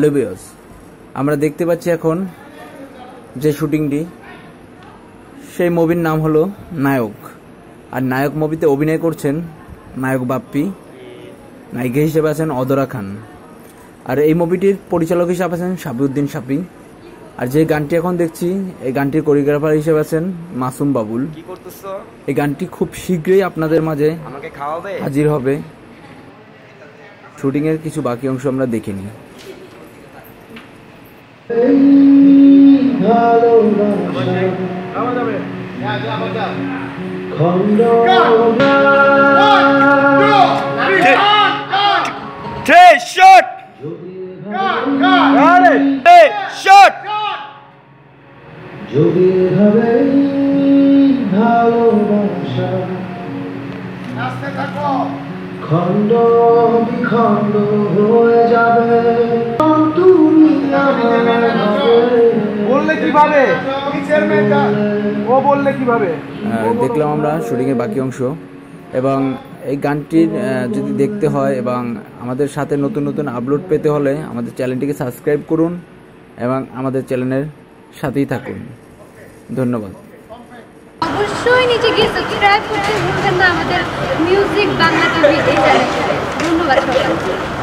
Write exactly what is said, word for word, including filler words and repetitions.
Hello viewers, আমরা দেখতে পাচ্ছি এখন যে শুটিংটি, সেই মুভির নাম হলো নায়ক। আর নায়ক মুভিতে অভিনয় করছেন নায়ক বাপ্পি, নায়িকা হিসেবে আছেন অদরা খান, আর এই মুভিটির পরিচালক হিসেবে আছেন সাবিউদ্দিন সাপি। আর যে গানটি এখন দেখছি, এই গানটির কোরিওগ্রাফার হিসেবে আছেন মাসুম বাবুল। এই গানটি খুব শীঘ্রই আপনাদের মাঝে হাজির হবে। শুটিং এর কিছু বাকি অংশ আমরা দেখে নিই। যদি হবে ভালোবাসা খন্ড বিখন্ড হয়ে যাবে, তুমি বললে কিভাবে ও বললে কিভাবে দেখলাম আমরা শুটিং এর বাকি অংশ। এবং এই গানটির যদি দেখতে হয় এবং আমাদের সাথে নতুন নতুন আপলোড পেতে হলে আমাদের চ্যানেলটিকে সাবস্ক্রাইব করুন এবং আমাদের চ্যানেলের সাথেই থাকুন। ধন্যবাদ। অবশ্যই নিচে গিয়ে সাবস্ক্রাইব করতে ভুলবেন না আমাদের মিউজিক বাংলা টিভি এই চ্যানেলটা। ধন্যবাদ সবাইকে।